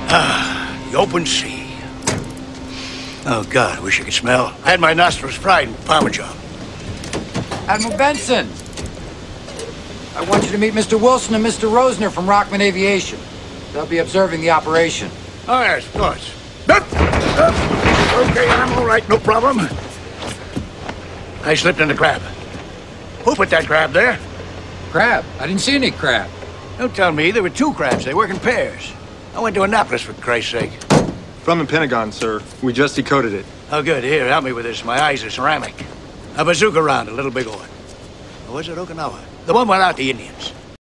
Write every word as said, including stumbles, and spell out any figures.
Ah, the open sea. Oh, God, I wish I could smell. I had my nostrils fried in Parmesan. Admiral Benson! I want you to meet Mister Wilson and Mister Rosner from Rockman Aviation. They'll be observing the operation. Oh, yes, of course. Up, up. Okay, I'm all right, no problem. I slipped in the crab. Who put that crab there? Crab? I didn't see any crab. Don't tell me. There were two crabs. They work in pairs. I went to Annapolis, for Christ's sake. From the Pentagon, sir. We just decoded it. Oh, good. Here, help me with this. My eyes are ceramic. A bazooka round, a little big one. Or was it Okinawa? The one without the Indians.